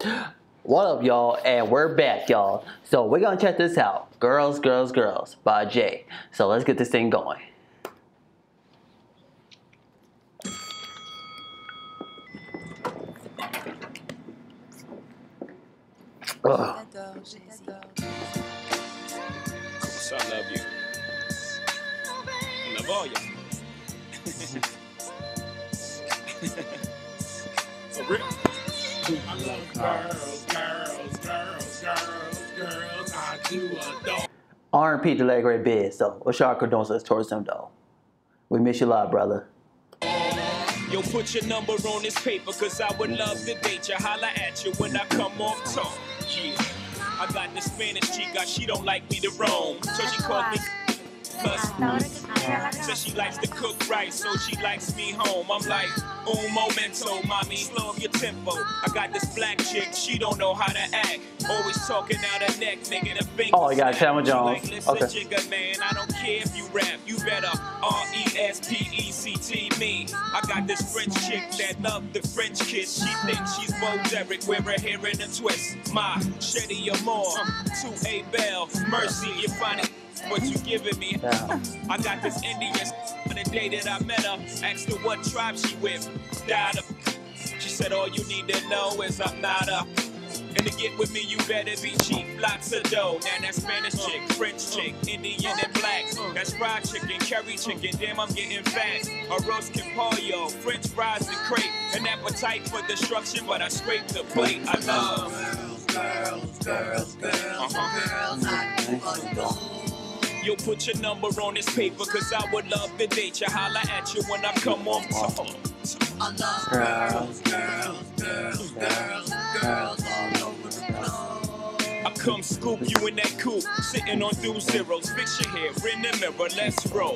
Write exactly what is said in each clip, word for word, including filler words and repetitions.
What up, y'all? And we're back, y'all. So we're gonna check this out. Girls, Girls, Girls by Jay. So let's get this thing going. Ugh. So I love you. I love all y'all. For real. I love girls, girls, girls, girls, girls. I do adore. R and P to Larry Gray Biz, though. What's your condolences towards him, though? We miss you a lot, brother. Yo, put your number on this paper, cause I would love to date you. Holla at you when I come off talk. Yeah. I got this Spanish chica, she don't like me to roam. So she called me plus. Says she likes to cook right, so she likes me home. I'm like, un momento, mommy, slow up your tempo. I got this black chick, she don't know how to act. Always talking out her neck, making a finger. Oh, you got Tamara Jones. Like, listen, Okay. jigga, man, I don't care if you rap. You better R E S P E C T me. I got this French chick that love the French kiss. She thinks she's Bo Derek, wear her hair in a twist. My Shetty Amore, to A Bell, Mercy, you find it. What you giving me? Yeah. I got this Indian on the day that I met her. Asked her what tribe she with. Died of. She said all you need to know is I'm not a. And to get with me, you better be cheap. Lots of dough. Now that Spanish chick, French chick, Indian and black. That's fried chicken, curry chicken. Damn, I'm getting fat. Arroz con pollo, French fries and crepe. An appetite for destruction, but I scrape the plate. I love girls, girls, girls, girls, uh-huh. girls. I do. Yo, put your number on this paper, cause I would love to date you. Holla at you when I come off talk. I love girls, girls, girls, girls, girls all over the globe. I come scoop you in that coupe, sitting on two zeros. Fix your hair in the mirror, let's roll.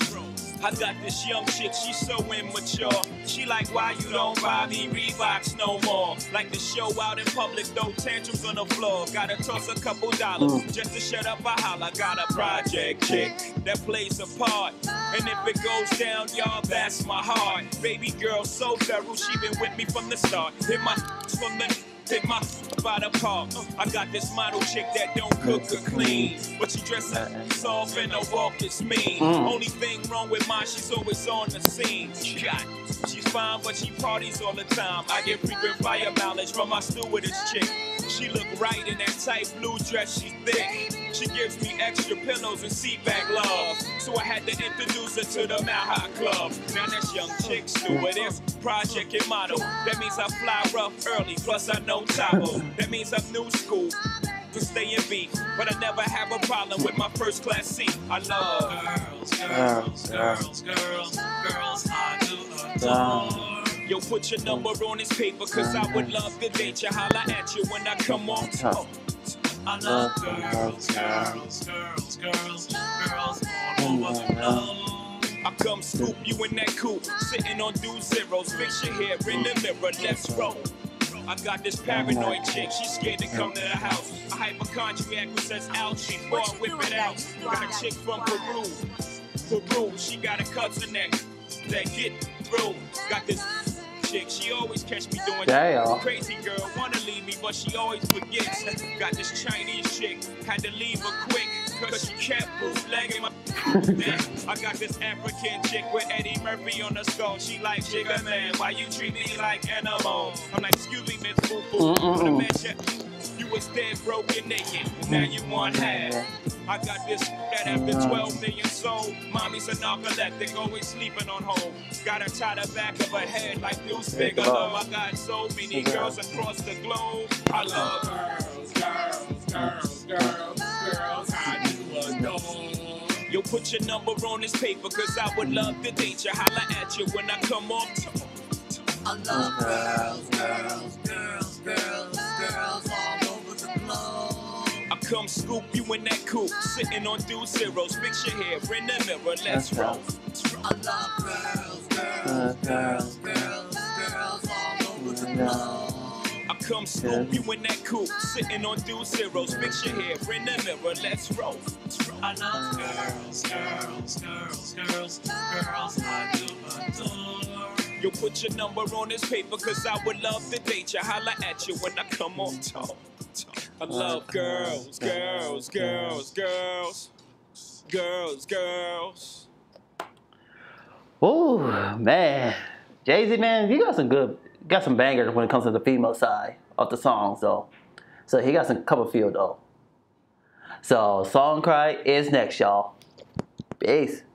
I got this young chick, she's so immature. She like, why you don't buy me Reeboks no more? Like to show out in public, throw tantrums on the floor. Gotta toss a couple dollars mm. just to shut up a holler. Got a project chick that plays a part. And if it goes down, y'all, that's my heart. Baby girl so thorough, she been with me from the start. Hit my from the take my by the park. I got this model chick that don't cook or clean, but she dresses soft and her walk is mean. Mm. Only thing wrong with mine, she's always on the scene. God, she's fine, but she parties all the time. I get frequent fire mileage from my stewardess chick. She look right in that tight blue dress, she's thick. She gives me extra pillows and seat back love. So I had to introduce her to the Mile High Club. Now that's young chick stewardess, project and model. That means I fly rough early, plus I know Tabo. That means I'm new school to stay in beat, but I never have a problem with my first class seat. I love girls, girls, girls, girls, girls, I do adore. Yo, put your number on this paper, cause I would love to date you. Holla at you when I come on talk. I love girls, girls, girls, girls, girls all over the globe. I come scoop you in that coupe, sitting on two zeros. Fix your hair in the mirror, let's roll. I got this paranoid chick, she's scared to come to the house. A hypochondriac who says ouch before I whip it out. Got a chick from Peru, Peru, she got a cousin that, that get through. Got this chick, she always catch me doing Damn. Crazy girl, wanna leave me, but she always forgets. Got this Chinese chick, had to leave her quick, cause she kept bootlegging my I got this African chick with Eddie Murphy on the skull. She like, Jigga man, why you treat me like animal? I'm like, excuse me, Miss Foo Foo. But a man check, you was dead, broken, naked. Now you want half. I got this that after twelve million sold. Mommy's a narcoleptic, always sleeping on hold. Got her tied the back of her head like Deuce Bigelow. I got so many girls across the globe. I love girls, girls, girls, girls, girls. I do adore. Yo, put your number on this paper, cause I would love to date you. Holla at you when I come off talk. I love girls, girls, girls, girls, girls all over the globe. I come scoop you in that coupe, sitting on two zeros. Fix your hair in the mirror, let's roll. I love girls, girls, girls, girls, girls all over the globe. I come scoop you in that coupe, sitting on two zeros. Fix your hair in the mirror, let's roll. I love girls, girls, girls, girls, girls, I do adore. You'll put your number on this paper, cause I would love to date you. Holla at you when I come on top. I love girls, girls, girls, girls, girls, girls. Ooh, man. Jay-Z, man, you got some good, got some bangers when it comes to the female side of the songs, though. So he got some cover feel, though. So, Song Cry is next, y'all. Peace.